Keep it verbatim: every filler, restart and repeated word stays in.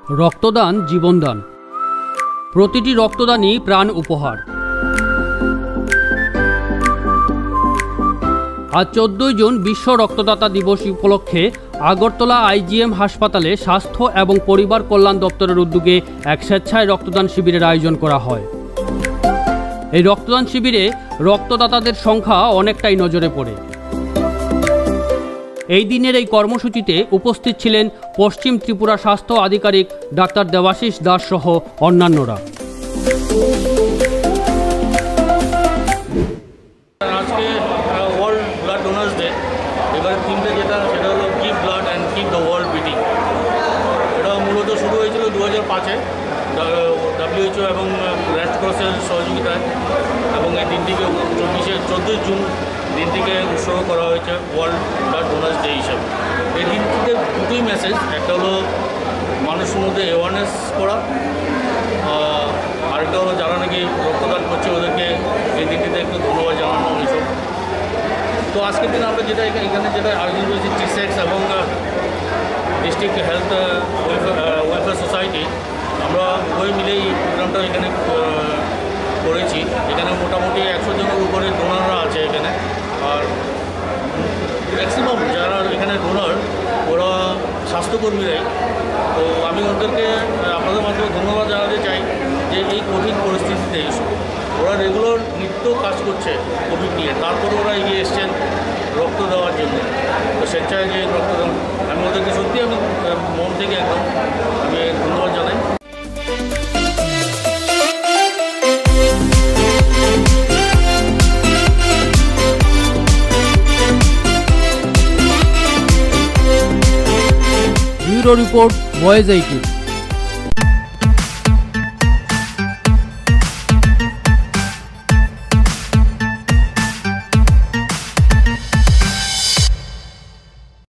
रक्तदान जीवनदान प्रतिटी रक्तदानই प्राण उपहार। आज चौदह जून विश्व रक्तदाता दिवस उपलक्षे आगरतला आईजीएम हासपाताले स्वास्थ्य एवं परिवार कल्याण दफ्तरेर उद्योगे एक स्वेच्छाय रक्तदान शिविरेर आयोजन करा हय। এই रक्तदान शिविरे रक्तदातादेर संख्या अनेकटाई नजरे पड़े। এই দিনের এই কর্মসূচিতে উপস্থিত ছিলেন পশ্চিম ত্রিপুরা স্বাস্থ্য আধিকারিক ডাক্তার দেবাশিস দাস সহ অন্যান্যরা। আজকে ওয়ার্ল্ড ব্লাড ডোনার্স ডে। এবারে থিমটা যেটা সেটা হলো keep blood and keep the world beating. এটা মূলত শুরু হয়েছিল দু হাজার পাঁচে ডাব্লিউএইচও এবং রেড ক্রসের সহযোগিতায়, এবং এই দিনটিকে চব্বিশে চোদ্দোই জুন দিনটিকে উৎসর্গ করা হয়েছে ওয়ার্ল্ড ব্লাড ডোনার্স ডে হিসাবে। এই দিনটিতে দুটোই মেসেজ, একটা হলো মানুষের মধ্যে অ্যাওয়ারনেস করা, আরেকটা হলো যারা নাকি রক্তদান করছে ওদেরকে এই দিনটিতে একটু ধন্যবাদ জানানো এইসব। তো আজকের দিনে আমরা যেটা এখানে যেটা আয়োজন করেছি টিসেক্স এবং ডিস্ট্রিক্ট হেলথ ওয়েলফেয়ার সোসাইটি, আমরা উভয় মিলেই এই প্রোগ্রামটা এখানে করেছি। এখানে মোটামুটি একশো জনের উপরে ডোনাররা আছে এখানে, আর ম্যাক্সিমাম যারা এখানে ডোনার ওরা স্বাস্থ্যকর্মীরাই। তো আমি ওদেরকে আপনাদের মাধ্যমে ধন্যবাদ জানাতে চাই যে এই কঠিন পরিস্থিতিতে ওরা রেগুলার নিত্য কাজ করছে কোভিড নিয়ে, তারপরে ওরা এগিয়ে এসছেন রক্ত দেওয়ার জন্য। তো স্বেচ্ছায় যে রক্তদান, আমি ওদেরকে সত্যি আমি মন থেকে একদম আমি ধন্যবাদ জানাই। Bureau report boys eighteen.